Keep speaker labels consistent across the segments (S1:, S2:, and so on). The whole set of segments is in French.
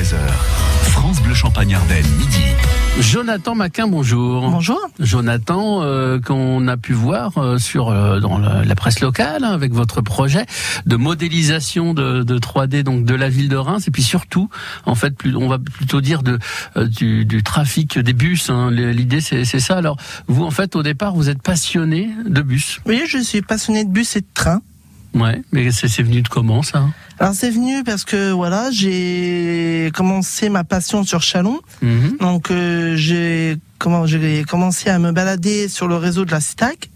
S1: 13h. France Bleu Champagne-Ardenne, midi.
S2: Jonathan Maquin, bonjour.
S3: Bonjour.
S2: Jonathan, qu'on a pu voir dans la presse locale, avec votre projet de modélisation de 3D donc de la ville de Reims, et puis surtout, en fait, on va plutôt dire du trafic des bus. L'idée, c'est ça. Alors, vous, en fait, au départ, vous êtes passionné de bus.
S3: Oui, je suis passionné de bus et de train.
S2: Ouais, mais c'est venu de comment, ça ?
S3: Alors c'est venu parce que voilà, j'ai commencé ma passion sur Châlons. Donc j'ai commencé à me balader sur le réseau de la CITAC.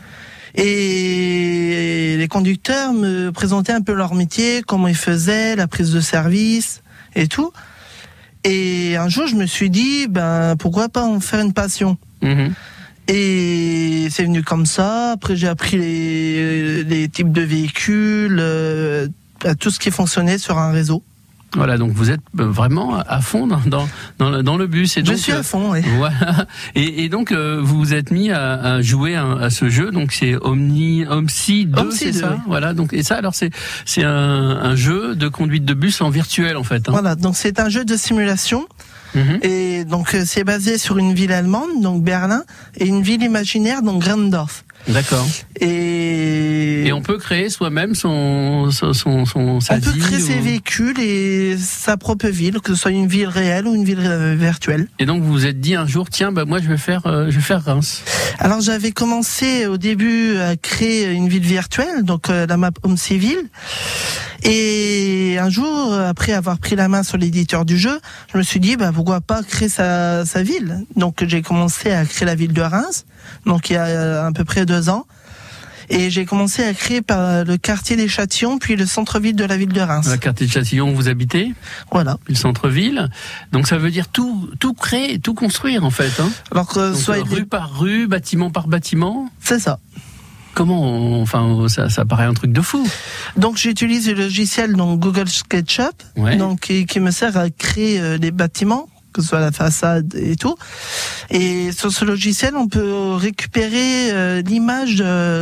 S3: Et les conducteurs me présentaient un peu leur métier, comment ils faisaient, la prise de service et tout. Et un jour, je me suis dit, pourquoi pas en faire une passion. Et c'est venu comme ça. Après, j'ai appris les types de véhicules, tout ce qui fonctionnait sur un réseau.
S2: Voilà, donc vous êtes vraiment à fond dans le bus. Et donc,
S3: je suis à fond, oui.
S2: Voilà. Et donc, vous vous êtes mis à jouer à ce jeu. Donc, c'est OMSI 2, c'est ça ? Voilà. Donc, et ça, alors, c'est un jeu de conduite de bus en virtuel, en fait.
S3: Voilà. Donc, c'est un jeu de simulation. Et donc, c'est basé sur une ville allemande, donc Berlin, et une ville imaginaire, donc Grandorf.
S2: D'accord.
S3: Et
S2: on peut créer soi-même sa
S3: on
S2: vie.
S3: peut créer ses véhicules et sa propre ville, que ce soit une ville réelle ou une ville virtuelle.
S2: Et donc vous vous êtes dit un jour, tiens, moi je vais faire Reims.
S3: Alors j'avais commencé au début à créer une ville virtuelle, donc la map OMSI Ville. Et un jour, après avoir pris la main sur l'éditeur du jeu, je me suis dit, pourquoi pas créer sa ville. Donc j'ai commencé à créer la ville de Reims, donc il y a à peu près 2 ans. Et j'ai commencé à créer par le quartier des Châtillons, puis le centre-ville de la ville de Reims.
S2: Le quartier de Châtillon où vous habitez ?
S3: Voilà.
S2: Le centre-ville. Donc ça veut dire tout créer, tout construire en fait.
S3: Alors que
S2: rue par rue, bâtiment par bâtiment.
S3: C'est ça.
S2: Comment ça paraît un truc de fou.
S3: Donc j'utilise le logiciel Google SketchUp, qui me sert à créer les bâtiments, que ce soit la façade et tout. Et sur ce logiciel, on peut récupérer l'image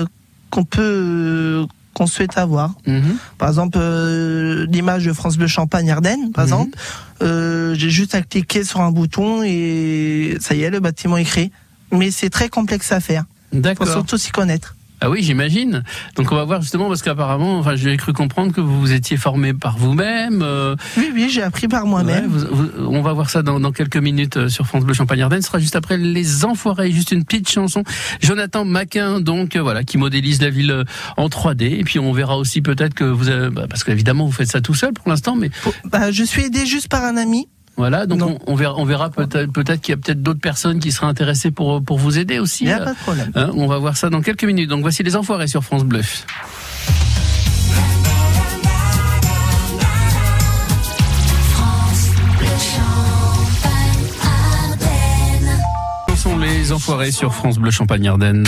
S3: qu'on souhaite avoir. Par exemple, l'image de France Bleu Champagne-Ardenne, par exemple. J'ai juste à cliquer sur un bouton et ça y est, le bâtiment est créé. Mais c'est très complexe à faire.
S2: D'accord.
S3: Faut surtout s'y connaître.
S2: Ah oui, j'imagine. Donc on va voir justement, parce qu'apparemment, j'ai cru comprendre que vous étiez formé par vous-même.
S3: Oui, j'ai appris par moi-même.
S2: Ouais, on va voir ça dans quelques minutes sur France Bleu Champagne-Ardenne. Ce sera juste après Les Enfoirés, juste une petite chanson. Jonathan Maquin, donc qui modélise la ville en 3D. Et puis on verra aussi peut-être que vous avez, parce qu'évidemment vous faites ça tout seul pour l'instant, mais
S3: je suis aidé juste par un ami.
S2: Voilà, donc on verra peut-être qu'il y a peut-être d'autres personnes qui seraient intéressées pour vous aider aussi.
S3: Il n'y a pas de problème.
S2: On va voir ça dans quelques minutes. Donc voici Les Enfoirés sur France Bleu. Ce sont Les Enfoirés sur France Bleu Champagne-Ardenne.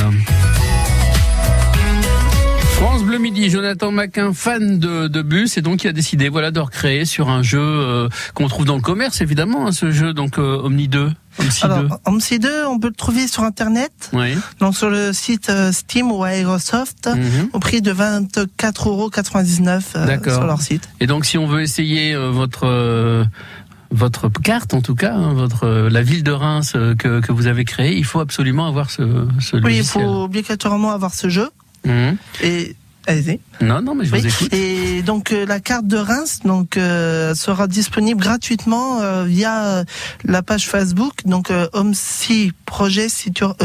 S2: France Bleu Midi, Jonathan Maquin, fan de bus, et donc il a décidé de recréer sur un jeu qu'on trouve dans le commerce évidemment, ce jeu OMSI 2.
S3: Alors, OMSI 2, on peut le trouver sur internet, donc sur le site Steam ou Aerosoft, au prix de 24,99€ sur leur site.
S2: Et donc si on veut essayer votre carte, en tout cas, la ville de Reims que vous avez créée, il faut absolument avoir ce logiciel.
S3: Oui, il faut obligatoirement avoir ce jeu. Et allez-y.
S2: Non, mais je vous écoute.
S3: Et donc la carte de Reims sera disponible gratuitement via la page Facebook, donc OMSI Projet Citura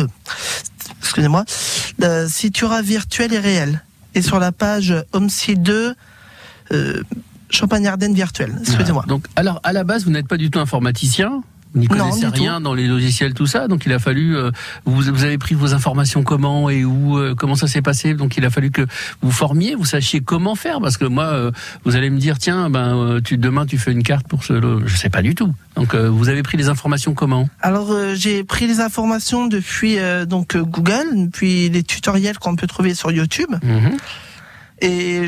S3: virtuel et réel. Et sur la page OMSI 2 Champagne-Ardenne virtuel. Excusez-moi.
S2: Donc alors à la base vous n'êtes pas du tout informaticien. Vous n'y connaissez rien dans les logiciels, tout ça. Donc il a fallu. Vous avez pris vos informations comment et où, comment ça s'est passé. Donc il a fallu que vous formiez, vous sachiez comment faire. Parce que moi, vous allez me dire, tiens, demain tu fais une carte pour ce. Je sais pas du tout. Donc vous avez pris les informations comment ?
S3: Alors j'ai pris les informations depuis Google, depuis les tutoriels qu'on peut trouver sur YouTube. Et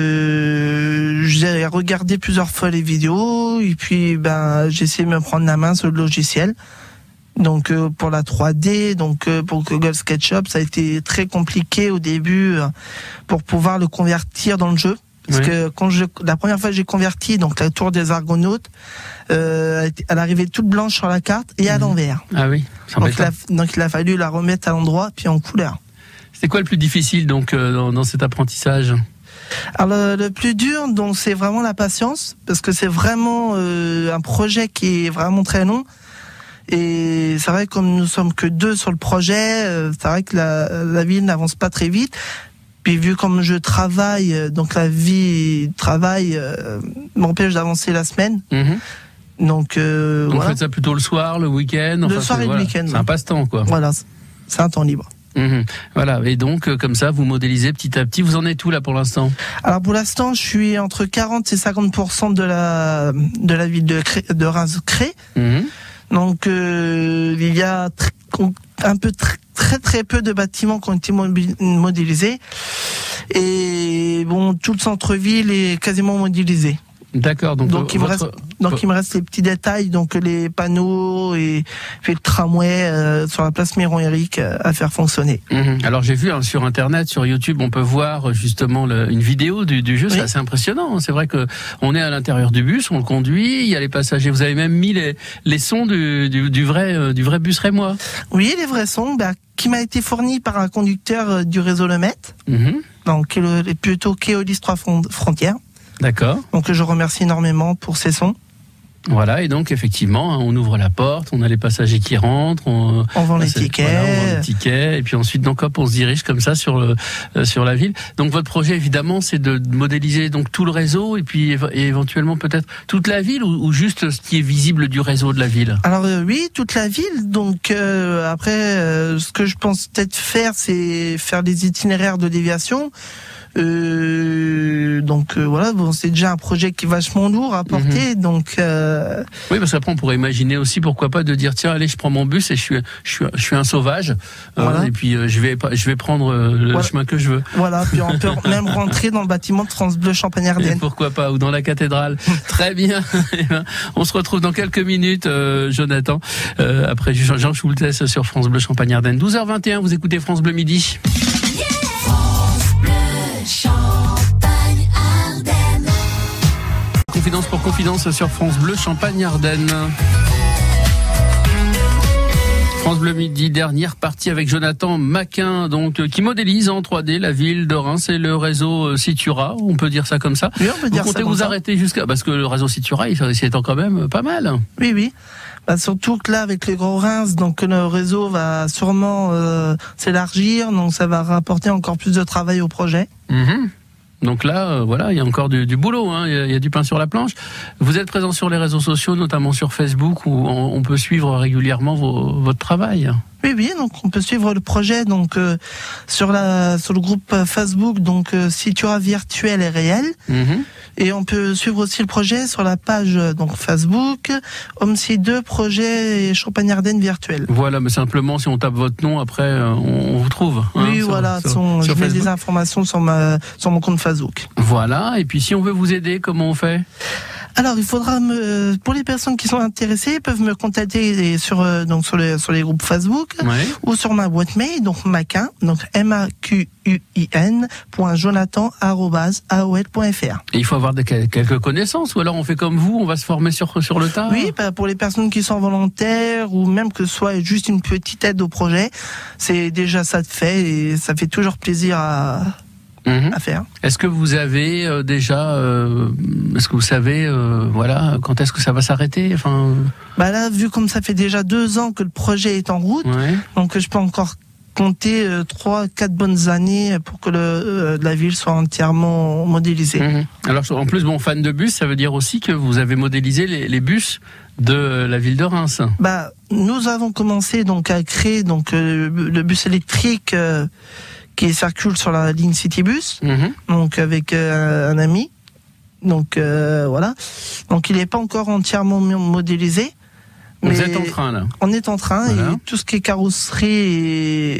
S3: j'ai regardé plusieurs fois les vidéos et puis j'ai essayé de me prendre la main sur le logiciel. Donc pour la 3D, pour Google SketchUp, ça a été très compliqué au début pour pouvoir le convertir dans le jeu. Parce que la première fois que j'ai converti, donc la tour des Argonautes, elle arrivait toute blanche sur la carte et à l'envers.
S2: Ah oui,
S3: donc il a fallu la remettre à l'endroit puis en couleur.
S2: C'est quoi le plus difficile donc dans cet apprentissage ?
S3: Alors le plus dur, donc c'est vraiment la patience, parce que c'est vraiment un projet qui est vraiment très long. Et c'est vrai que comme nous sommes que 2 sur le projet, c'est vrai que la ville n'avance pas très vite. Puis vu comme je travaille, donc la vie travail m'empêche d'avancer la semaine. Donc
S2: vous faites ça plutôt le soir, le week-end.
S3: Le soir et le week-end.
S2: C'est un passe-temps quoi.
S3: Voilà, c'est un temps libre.
S2: Voilà, et donc comme ça vous modélisez petit à petit. Vous en êtes où là pour l'instant ?
S3: Alors pour l'instant je suis entre 40 et 50% de la ville de Reims-Cré. Donc il y a très peu de bâtiments qui ont été modélisés et bon, tout le centre-ville est quasiment modélisé.
S2: D'accord. Donc
S3: il me reste les petits détails, donc les panneaux et puis le tramway sur la place Miron-Éric à faire fonctionner.
S2: Alors j'ai vu sur internet, sur YouTube, on peut voir justement une vidéo du jeu. Oui. C'est assez impressionnant. C'est vrai que on est à l'intérieur du bus, on le conduit, il y a les passagers. Vous avez même mis les sons du vrai bus rémois. Oui, les vrais sons, qui m'a été fourni par un conducteur du réseau Le Met, donc plutôt Keolis 3 Frontières. D'accord. Donc je remercie énormément pour ces sons. Voilà, et donc effectivement, on ouvre la porte, on a les passagers qui rentrent, on vend les tickets. Voilà, on vend les tickets, et puis ensuite donc hop, on se dirige comme ça sur la ville. Donc votre projet évidemment, c'est de modéliser donc tout le réseau et puis éventuellement peut-être toute la ville ou juste ce qui est visible du réseau de la ville. Alors oui, toute la ville. Donc après, ce que je pense peut-être faire, c'est faire des itinéraires de déviation. Voilà, bon, c'est déjà un projet qui est vachement lourd à porter, donc. Oui, parce qu'après on pourrait imaginer aussi, pourquoi pas, de dire tiens, allez, je prends mon bus et je suis un sauvage, voilà. Et puis je vais prendre le chemin que je veux. Voilà, puis on peut même rentrer dans le bâtiment de France Bleu Champagne-Ardenne. Pourquoi pas, ou dans la cathédrale. Très bien. On se retrouve dans quelques minutes, Jonathan, après Jean Schultes sur France Bleu Champagne-Ardenne. 12h21, vous écoutez France Bleu Midi. Confidence pour confidence sur France Bleu Champagne-Ardenne. France Bleu Midi, dernière partie avec Jonathan Maquin, donc qui modélise en 3D la ville de Reims et le réseau Citura, on peut dire ça comme ça. Oui, on peut dire ça. Vous comptez vous arrêter jusqu'à, parce que le réseau Citura, il s'étend quand même pas mal. Oui. Surtout que là, avec les gros Reims, donc le réseau va sûrement s'élargir, donc ça va rapporter encore plus de travail au projet. Donc là, voilà, il y a encore du boulot, hein, il y a du pain sur la planche. Vous êtes présent sur les réseaux sociaux, notamment sur Facebook, où on peut suivre régulièrement votre travail. Oui, donc on peut suivre le projet donc sur le groupe Facebook, donc Citura virtuel et réel. Et on peut suivre aussi le projet sur la page donc Facebook OMC2 projet Champagne-Ardenne virtuel. Voilà, mais simplement si on tape votre nom après on vous trouve. Oui, voilà, je mets des informations sur mon compte Facebook. Voilà, et puis si on veut vous aider, comment on fait ? Alors, il faudra pour les personnes qui sont intéressées, peuvent me contacter sur les groupes Facebook, ou sur ma boîte mail, donc Maquin, donc maquin.jonathan@aol.fr. Et il faut avoir quelques connaissances, ou alors on fait comme vous, on va se former sur le tas. Oui, pour les personnes qui sont volontaires, ou même que ce soit juste une petite aide au projet, c'est déjà ça de fait, et ça fait toujours plaisir à faire. Est-ce que vous avez est-ce que vous savez, voilà, quand est-ce que ça va s'arrêter ? Là, vu comme ça fait déjà 2 ans que le projet est en route, donc je peux encore compter 3-4 bonnes années pour que la ville soit entièrement modélisée. Alors, en plus, fan de bus, ça veut dire aussi que vous avez modélisé les bus de la ville de Reims. Nous avons commencé donc à créer le bus électrique qui circule sur la ligne Citybus, donc avec un ami. Donc voilà. Donc il n'est pas encore entièrement modélisé. Vous êtes en train là. On est en train, voilà. Et tout ce qui est carrosserie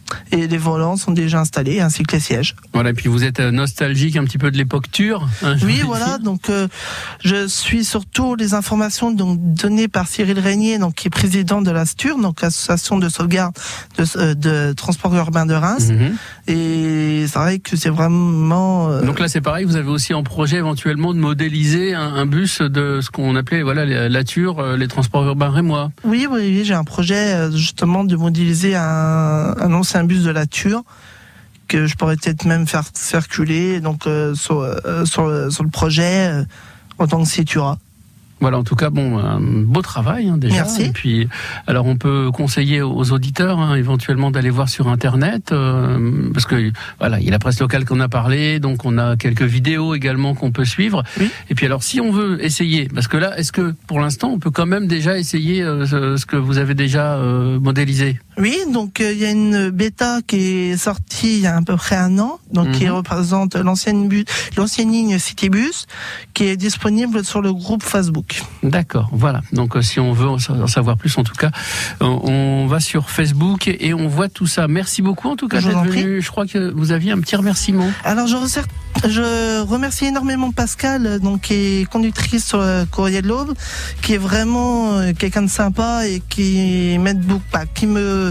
S3: Et les volants sont déjà installés, ainsi que les sièges.
S2: Voilà, et puis vous êtes nostalgique un petit peu de l'époque Tur.
S3: Oui, voilà. Donc, je suis surtout les informations données par Cyril Régnier, donc qui est président de l'ASTUR, donc l'association de sauvegarde de transport urbain de Reims. Et c'est vrai que c'est vraiment.
S2: Donc là, c'est pareil. Vous avez aussi en projet éventuellement de modéliser un bus de ce qu'on appelait la Tur, les transports urbains rémois.
S3: Oui, j'ai un projet justement de modéliser un ancien bus de la Tur que je pourrais peut-être même faire circuler donc sur le projet en tant que Citura.
S2: Voilà, en tout cas, un beau travail déjà.
S3: Merci.
S2: Et puis, alors on peut conseiller aux auditeurs éventuellement d'aller voir sur Internet, parce que voilà, il y a la presse locale qu'on a parlé, donc on a quelques vidéos également qu'on peut suivre. Oui. Et puis alors, si on veut essayer, parce que là, est-ce que pour l'instant, on peut quand même déjà essayer ce que vous avez déjà modélisé?
S3: Oui, donc il y a une bêta qui est sortie il y a à peu près un an, donc qui représente l'ancienne ligne Citybus, qui est disponible sur le groupe Facebook.
S2: D'accord, voilà. Donc si on veut en savoir plus, en tout cas, on va sur Facebook et on voit tout ça. Merci beaucoup en tout cas d'être venu. Je crois que vous aviez un petit remerciement.
S3: Alors je remercie énormément Pascal, donc qui est conductrice sur le Courrier de l'Aube, qui est vraiment quelqu'un de sympa et qui m'aide beaucoup, qui me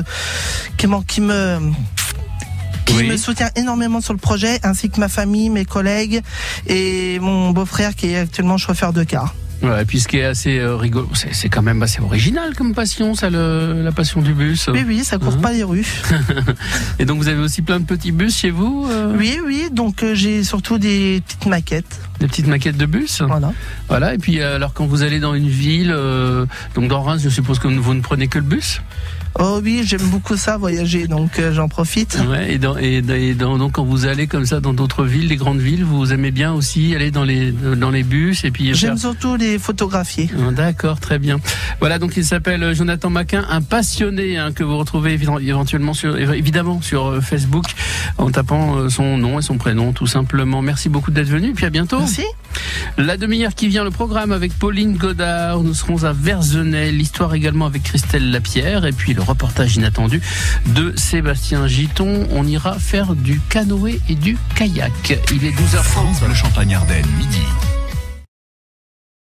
S3: soutient énormément sur le projet, ainsi que ma famille, mes collègues et mon beau-frère qui est actuellement chauffeur de car.
S2: Ouais, et puis ce qui est assez rigolo, c'est quand même assez original comme passion, ça, la passion du bus.
S3: Oui, ça court pas les rues.
S2: Et donc vous avez aussi plein de petits bus chez vous
S3: Oui, donc j'ai surtout des petites maquettes.
S2: Des petites maquettes de bus. Voilà. Et puis alors quand vous allez dans une ville, donc dans Reims, je suppose que vous ne prenez que le bus.
S3: Oh oui, j'aime beaucoup ça, voyager, donc j'en profite.
S2: Ouais, donc quand vous allez comme ça dans d'autres villes, les grandes villes, vous aimez bien aussi aller dans les bus et puis.
S3: J'aime surtout les photographier.
S2: D'accord, très bien. Voilà, donc il s'appelle Jonathan Maquin, un passionné que vous retrouvez éventuellement évidemment sur Facebook en tapant son nom et son prénom tout simplement. Merci beaucoup d'être venu et puis à bientôt.
S3: Merci.
S2: La demi-heure qui vient, le programme avec Pauline Godard. Nous serons à Verzenay. L'histoire également avec Christelle Lapierre. Et puis le reportage inattendu de Sébastien Giton. On ira faire du canoë et du kayak. Il est 12h30.
S1: France Bleu Champagne Ardenne, midi.